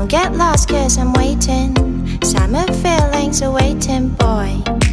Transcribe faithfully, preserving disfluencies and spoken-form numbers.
Don't get lost cause I'm waiting. Summer feelings are waiting, boy.